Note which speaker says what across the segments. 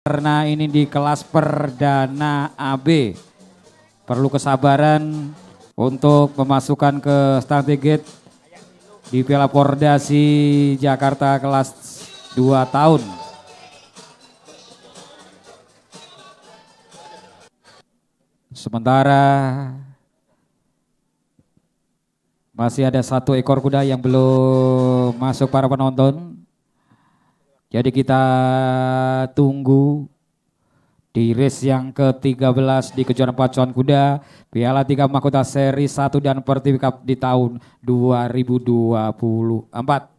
Speaker 1: Karena ini di kelas perdana AB, perlu kesabaran untuk memasukkan ke starting gate di Piala Pordasi Jakarta kelas 2 tahun. Sementara masih ada 1 ekor kuda yang belum masuk para penonton. Jadi kita tunggu di race yang ke-13 di kejuaraan pacuan kuda Piala 3 Mahkota Seri 1 dan Pertiwi Cup di tahun 2024.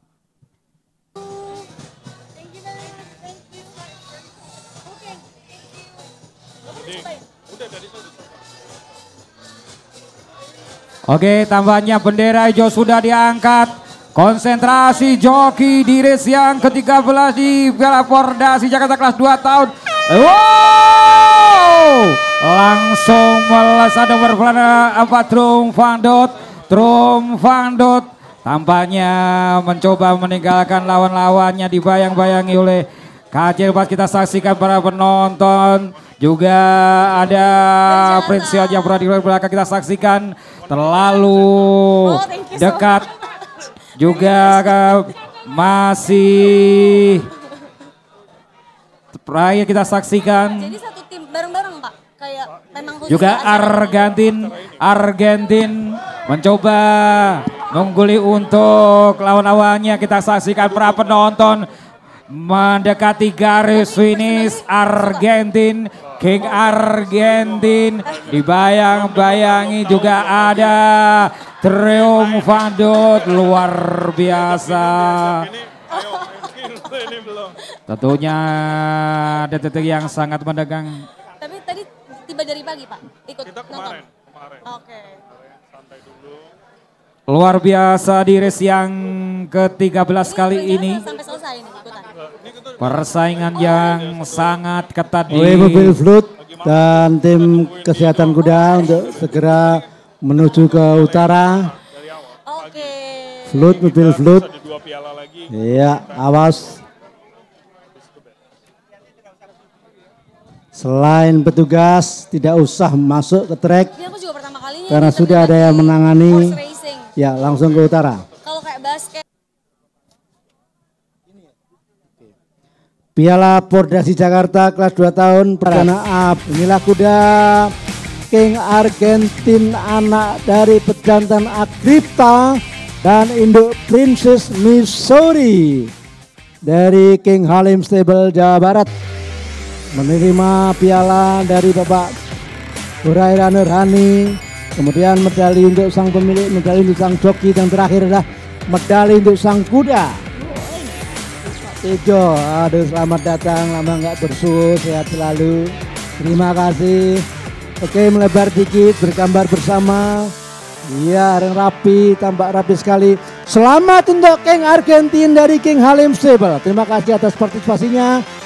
Speaker 1: Oke, tambahnya bendera hijau sudah diangkat. Konsentrasi joki di race yang ke-13 di Piala Pordasi Jakarta kelas 2 tahun. Wow! Langsung melesat nomor pelana 4 Trum Van Dot tampaknya mencoba meninggalkan lawan-lawannya, dibayang-bayangi oleh kacil. Pas kita saksikan para penonton juga ada Prince yang berada di belakang, kita saksikan terlalu dekat. Juga masih terakhir kita saksikan.
Speaker 2: Jadi satu tim bareng-bareng Pak, kayak memang khusus
Speaker 1: juga Argentin mencoba mengungguli untuk lawan-lawannya. Kita saksikan para penonton mendekati garis finish. King Argentin dibayang-bayangi, juga ada Trum Van Dot, luar biasa. Tentunya detik yang sangat mendegang.
Speaker 2: Tapi tadi tiba dari pagi Pak, ikut
Speaker 3: kita
Speaker 2: nonton?
Speaker 3: Kemarin.
Speaker 2: Oke.
Speaker 3: Santai dulu.
Speaker 1: Luar biasa di race yang ke-13 kali ini.
Speaker 2: Sampai selesai ini ikutan.
Speaker 1: Persaingan yang sangat ketat di
Speaker 4: mobil float dan tim kesehatan kuda untuk segera menuju ke utara.
Speaker 2: Oke.
Speaker 4: Float, mobil float.
Speaker 3: Ada 2 piala lagi.
Speaker 4: Iya, awas. Selain petugas tidak usah masuk ke trek
Speaker 2: Ini aku juga pertama kalinya
Speaker 4: karena
Speaker 2: nih
Speaker 4: sudah ada yang menangani.
Speaker 2: horse racing.
Speaker 4: Ya, langsung ke utara.
Speaker 2: Kalau kayak basket.
Speaker 4: Piala Pordasi Jakarta kelas 2 tahun perdana A. Inilah kuda King Argentin, anak dari pejantan Agripta dan induk Princess Missouri dari King Halim Stable Jawa Barat. Menerima piala dari Bapak Huraira Nurhani, kemudian medali untuk sang pemilik, medali untuk sang joki, dan terakhir adalah medali untuk sang kuda. Tejo, aduh selamat datang, lama nggak bersuhu, sehat selalu. Terima kasih. Oke, melebar dikit, bergambar bersama. Iya, rapi, tampak rapi sekali. Selamat untuk King Argentin dari King Halim Stable. Terima kasih atas partisipasinya.